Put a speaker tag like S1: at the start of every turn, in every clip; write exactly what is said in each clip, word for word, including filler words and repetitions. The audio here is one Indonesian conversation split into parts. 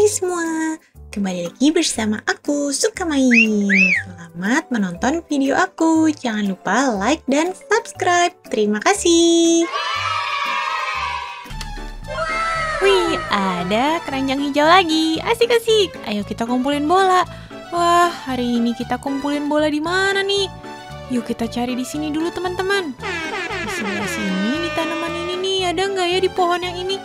S1: semua, kembali lagi bersama aku Sukamain. Selamat menonton video aku. Jangan lupa like dan subscribe. Terima kasih. Wih, ada keranjang hijau lagi. Asik-asik. Ayo kita kumpulin bola. Wah, hari ini kita kumpulin bola di mana nih? Yuk kita cari di sini dulu teman-teman. Di sebelah sini di tanaman ini nih, ada nggak ya di pohon yang ini?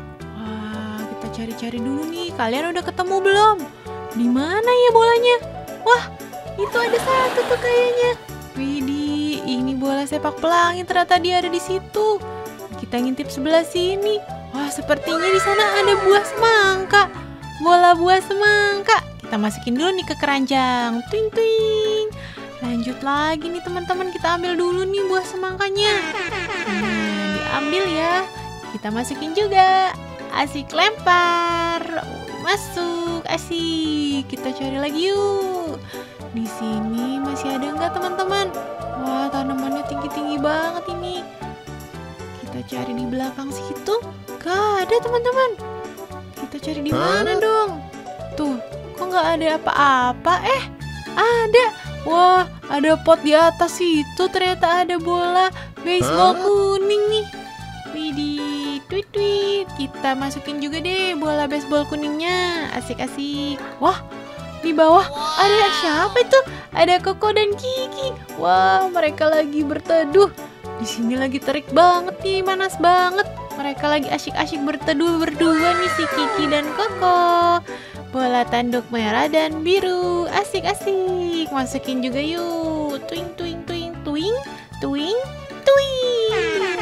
S1: Cari-cari dulu nih, kalian udah ketemu belum? Di mana ya bolanya? Wah, itu ada satu tuh kayaknya. Widih, ini bola sepak pelangi, ternyata dia ada di situ. Kita ngintip sebelah sini. Wah, sepertinya di sana ada buah semangka. Bola buah semangka. Kita masukin dulu nih ke keranjang. Twing twing. Lanjut lagi nih teman-teman, kita ambil dulu nih buah semangkanya. Nah, diambil ya. Kita masukin juga. Asik, lempar, masuk, asik. Kita cari lagi yuk. Di sini masih ada nggak teman-teman? Wah, tanamannya tinggi-tinggi banget ini. Kita cari di belakang situ. Gak ada teman-teman. Kita cari di mana dong? Tuh, kok nggak ada apa-apa? Eh, ada. Wah, ada pot di atas itu. Ternyata ada bola baseball kuning nih. Widih, tweet tweet. Kita masukin juga deh bola baseball kuningnya. Asik-asik. Wah, di bawah ada siapa itu? Ada Koko dan Kiki. Wah, mereka lagi berteduh. Di sini lagi terik banget nih, panas banget. Mereka lagi asyik-asyik berteduh berdua nih, si Kiki dan Koko. Bola tanduk merah dan biru. Asik-asik. Masukin juga yuk. Twing twing twing twing twing twing.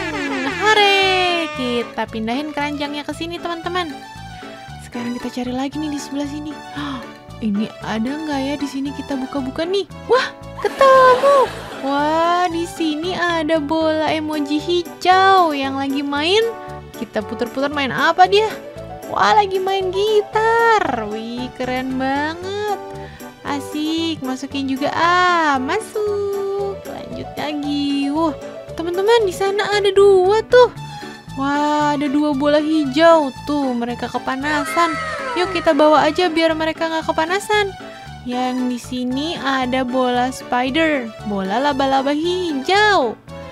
S1: Hore, kita pindahin keranjangnya ke sini teman-teman. Sekarang kita cari lagi nih di sebelah sini. Oh, ini ada nggak ya di sini? Kita buka-buka nih. Wah, ketemu. Wah, di sini ada bola emoji hijau yang lagi main. Kita putar-putar, main apa dia? Wah, lagi main gitar. Wih, keren banget. Asik, masukin juga. Ah, masuk. Lanjut lagi. Wah, teman-teman, di sana ada dua tuh. Wah, ada dua bola hijau tuh. Mereka kepanasan. Yuk kita bawa aja biar mereka nggak kepanasan. Yang di sini ada bola spider, bola laba-laba hijau.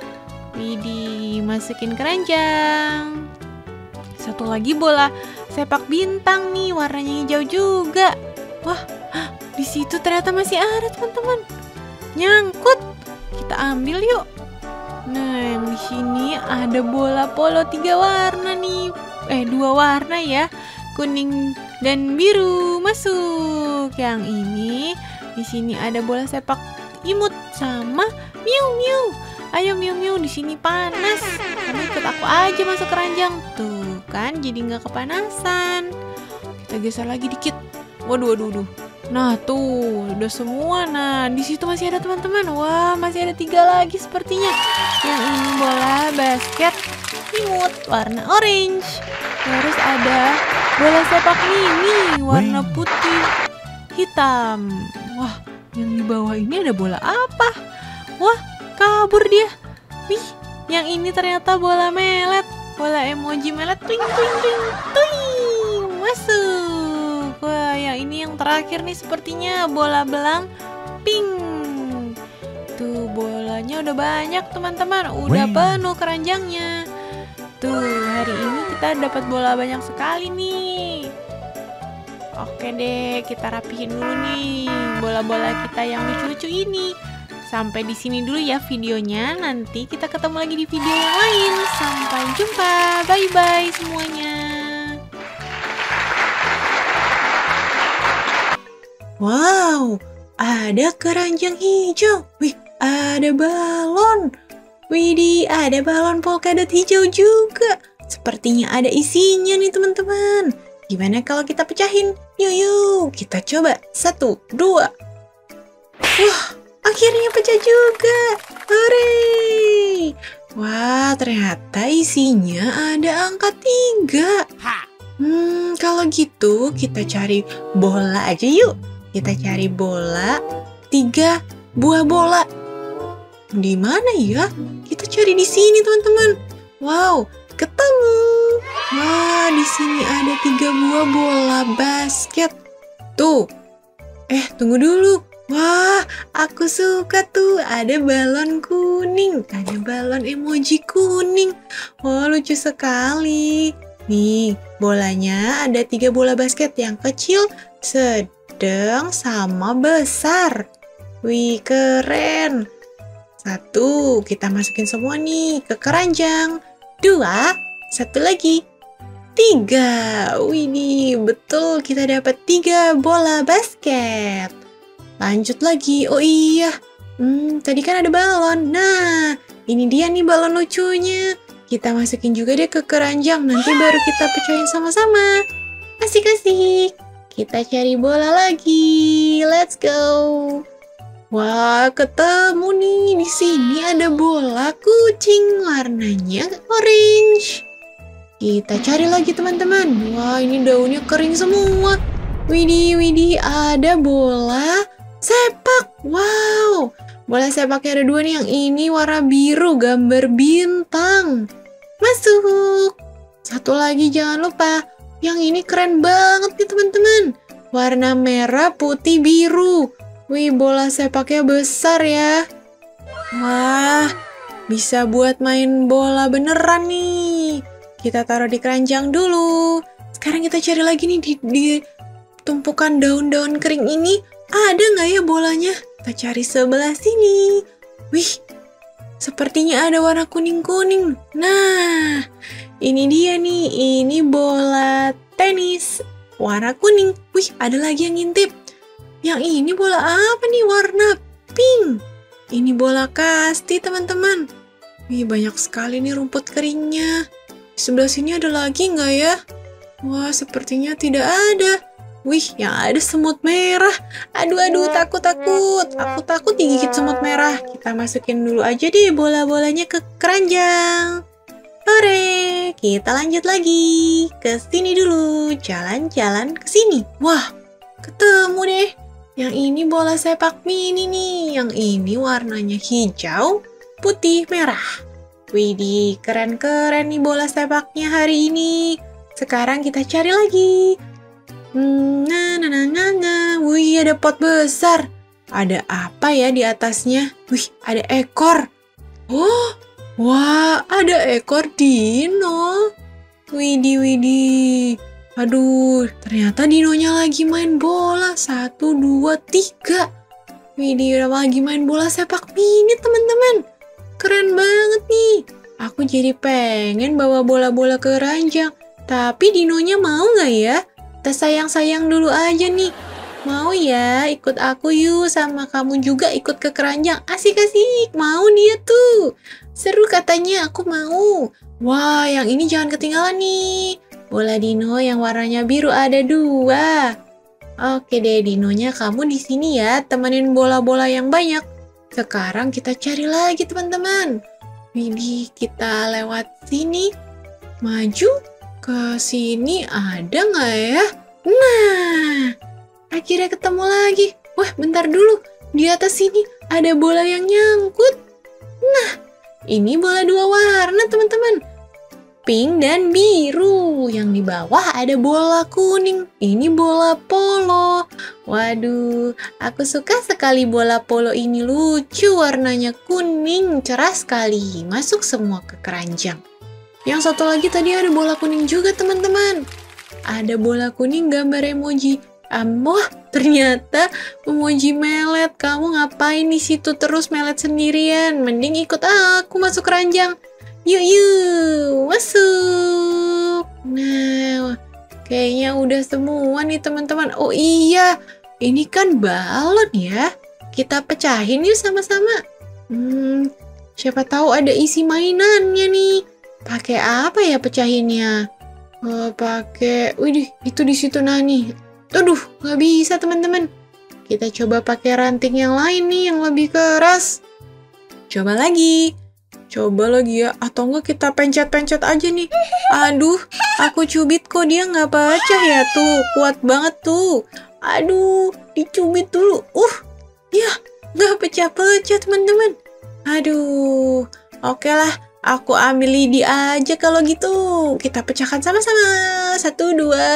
S1: Widih, masukin keranjang. Satu lagi bola sepak bintang nih, warnanya hijau juga. Wah, di situ ternyata masih ada teman-teman. Nyangkut. Kita ambil yuk. Nah, yang di sini ada bola polo tiga warna nih. Eh, dua warna ya. Kuning dan biru. Masuk. Yang ini di sini ada bola sepak imut sama miu miu. Ayo miu miu, di sini panas. Kamu ikut aku aja masuk keranjang. Tuh kan, jadi nggak kepanasan. Kita geser lagi dikit. Waduh, waduh, waduh. Nah tuh, udah semua. Nah, di situ masih ada teman-teman. Wah, masih ada tiga lagi sepertinya. Yang ini bola basket imut warna orange. Terus ada bola sepak mini warna putih hitam. Wah, yang di bawah ini ada bola apa? Wah, kabur dia. Wih, yang ini ternyata bola melet. Bola emoji melet. Twing, twing, twing, twing. Masuk. Wah, yang ini yang terakhir nih sepertinya bola belang pink. Tuh, bolanya udah banyak teman-teman. Udah penuh keranjangnya. Tuh, hari ini kita dapat bola banyak sekali nih. Oke deh, kita rapihin dulu nih bola-bola kita yang lucu-lucu ini. Sampai di sini dulu ya videonya. Nanti kita ketemu lagi di video yang lain. Sampai jumpa. Bye-bye semuanya. Wow, ada keranjang hijau. Wih, ada balon. Widih, ada balon polkadot hijau juga. Sepertinya ada isinya nih teman-teman. Gimana kalau kita pecahin? Yuk, yuk, kita coba. Satu, dua. Wah, akhirnya pecah juga. Hore. Wah, ternyata isinya ada angka tiga. Hmm, kalau gitu kita cari bola aja yuk. Kita cari bola, tiga buah bola. Di mana ya? Kita cari di sini, teman-teman. Wow, ketemu. Wah, di sini ada tiga buah bola basket. Tuh, eh tunggu dulu. Wah, aku suka tuh. Ada balon kuning, ada balon emoji kuning. Wah, lucu sekali. Nih, bolanya ada tiga bola basket yang kecil, sedang, sama besar. Wih, keren. Satu, kita masukin semua nih ke keranjang. Dua, satu lagi. Tiga. Widih, betul kita dapat tiga bola basket. Lanjut lagi. Oh iya, hmm, tadi kan ada balon. Nah, ini dia nih balon lucunya. Kita masukin juga deh ke keranjang. Nanti baru kita pecahin sama-sama. Asik-asik. Kita cari bola lagi. Let's go. Wah, ketemu nih. Di sini ada bola kucing warnanya orange. Kita cari lagi teman-teman. Wah, ini daunnya kering semua. Widih, widih, ada bola sepak. Wow, bola sepaknya ada dua nih. Yang ini warna biru, gambar bintang. Masuk. Satu lagi jangan lupa. Yang ini keren banget nih teman-teman. Warna merah, putih, biru. Wih, bola sepaknya besar ya. Wah, bisa buat main bola beneran nih. Kita taruh di keranjang dulu. Sekarang kita cari lagi nih di, di tumpukan daun-daun kering ini. Ada nggak ya bolanya? Kita cari sebelah sini. Wih, sepertinya ada warna kuning-kuning. Nah, ini dia nih. Ini bola tenis warna kuning. Wih, ada lagi yang ngintip. Yang ini bola apa nih? Warna pink. Ini bola kasti teman-teman. Wih, banyak sekali nih rumput keringnya. Di sebelah sini ada lagi nggak ya? Wah, sepertinya tidak ada. Wih, yang ada semut merah. Aduh, aduh, takut, takut. Aku takut digigit semut merah. Kita masukin dulu aja deh bola-bolanya ke keranjang. Hore, kita lanjut lagi. Ke sini dulu, jalan-jalan ke sini. Wah, ketemu deh. Yang ini bola sepak mini nih. Yang ini warnanya hijau, putih, merah. Widih, keren-keren nih bola sepaknya hari ini. Sekarang kita cari lagi. Nah, nah, nah, nah, nah. Wih, ada pot besar. Ada apa ya di atasnya? Wih, ada ekor. Oh, wah, ada ekor dino. Widih, widih. Aduh, ternyata dinonya lagi main bola. Satu, dua, tiga. Widih, udah lagi main bola sepak mini, teman-teman. Keren banget nih. Aku jadi pengen bawa bola-bola ke keranjang. Tapi dinonya mau nggak ya? Kita sayang-sayang dulu aja nih. Mau ya, ikut aku yuk. Sama kamu juga ikut ke keranjang. Asik-asik, mau dia tuh. Seru katanya, aku mau. Wah, yang ini jangan ketinggalan nih. Bola dino yang warnanya biru ada dua. Oke deh, dinonya kamu di sini ya. Temenin bola-bola yang banyak. Sekarang kita cari lagi teman-teman. Widih, kita lewat sini. Maju ke sini, ada nggak ya? Nah, akhirnya ketemu lagi. Wah, bentar dulu. Di atas sini ada bola yang nyangkut. Nah, ini bola dua warna teman-teman. Pink dan biru. Yang di bawah ada bola kuning. Ini bola polo. Waduh, aku suka sekali bola polo ini. Lucu, warnanya kuning, cerah sekali. Masuk semua ke keranjang. Yang satu lagi tadi ada bola kuning juga teman-teman. Ada bola kuning gambar emoji. Um, wah, ternyata emoji melet. Kamu ngapain di situ terus melet sendirian? Mending ikut aku masuk keranjang. Yuk, yuk, masuk. Nah, kayaknya udah semua nih teman-teman. Oh iya, ini kan balon ya. Kita pecahin yuk sama-sama. Hmm, siapa tahu ada isi mainannya nih. Pakai apa ya pecahinnya? Oh, pakai, widih, itu di situ nah nih. Aduh, nggak bisa teman-teman. Kita coba pakai ranting yang lain nih, yang lebih keras. Coba lagi. Coba lagi ya, atau enggak kita pencet-pencet aja nih. Aduh, aku cubit kok dia nggak pecah ya tuh. Kuat banget tuh. Aduh, dicubit dulu. Uh, ya, nggak pecah-pecah teman-teman. Aduh, oke lah. Aku ambil lidi aja kalau gitu. Kita pecahkan sama-sama. Satu, dua,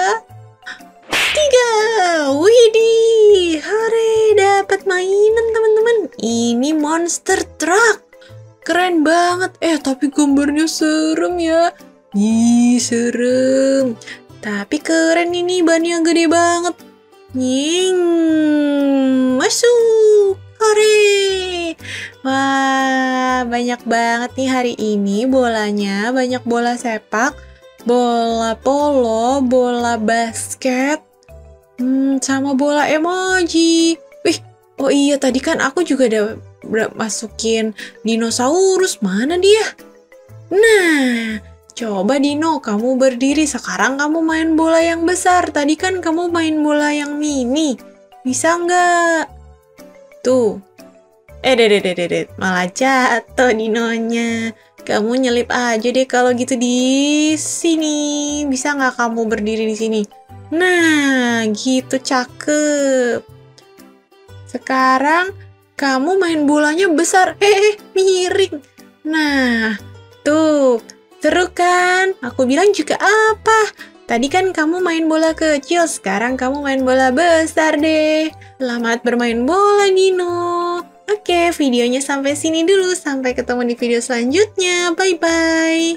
S1: tiga. Widih, hore, dapat mainan teman-teman. Ini monster truck. Keren banget. Eh, tapi gambarnya serem ya. Ih, serem. Tapi keren ini, bannya gede banget. Nying, masuk. Hore. Wah, banyak banget nih hari ini bolanya. Banyak bola sepak, bola polo, bola basket, hmm, sama bola emoji. Wih, oh iya tadi kan aku juga ada masukin dinosaurus. Mana dia? Nah, coba Dino, kamu berdiri. Sekarang kamu main bola yang besar. Tadi kan kamu main bola yang mini. Bisa nggak? Tuh. Eh, deh, deh, deh, deh. Malah jatuh Dinonya. Kamu nyelip aja deh kalau gitu di sini. Bisa nggak kamu berdiri di sini? Nah, gitu cakep. Sekarang kamu main bolanya besar. Eh, eh miring. Nah, tuh. Seru kan? Aku bilang juga apa? Tadi kan kamu main bola kecil, sekarang kamu main bola besar deh. Selamat bermain bola, Dino. Oke, videonya sampai sini dulu. Sampai ketemu di video selanjutnya. Bye-bye.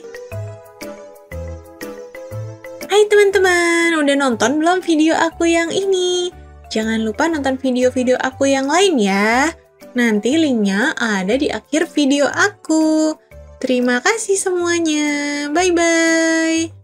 S1: Hai teman-teman, udah nonton belum video aku yang ini? Jangan lupa nonton video-video aku yang lain ya. Nanti linknya ada di akhir video aku. Terima kasih semuanya. Bye-bye.